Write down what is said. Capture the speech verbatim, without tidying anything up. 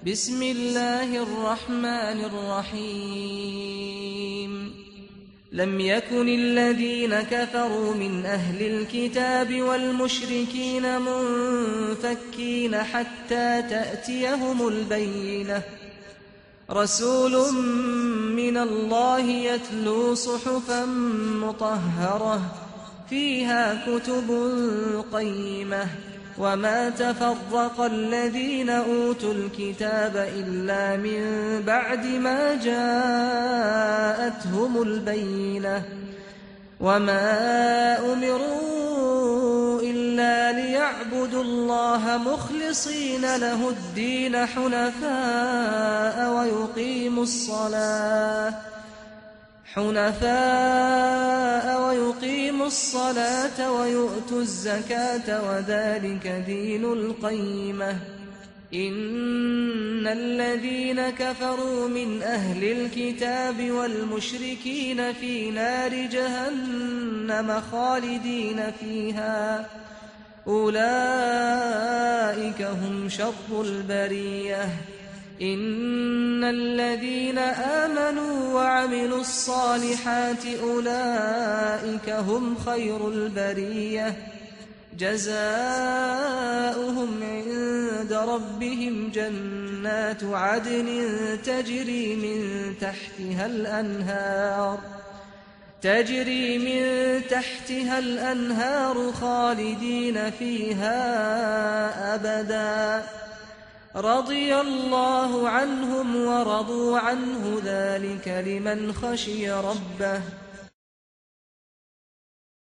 بسم الله الرحمن الرحيم لم يكن الذين كفروا من أهل الكتاب والمشركين منفكين حتى تأتيهم البينة رسول من الله يتلو صحفا مطهرة فيها كتب قيمة وما تفرق الذين أوتوا الكتاب إلا من بعد ما جاءتهم البينة وما أمروا إلا ليعبدوا الله مخلصين له الدين حنفاء ويقيموا الصلاة حنفاء ويقيموا الصلاة ويؤتوا الزكاة وذلك دين القيمة إن الذين كفروا من أهل الكتاب والمشركين في نار جهنم خالدين فيها أولئك هم شر البرية إن الذين آمنوا وعملوا الصالحات أولئك هم خير البرية جزاؤهم عند ربهم جنات عدن تجري من تحتها الأنهار تجري من تحتها الأنهار خالدين فيها أبدا رضي الله عنهم ورضوا عنه ذلك لمن خشي ربه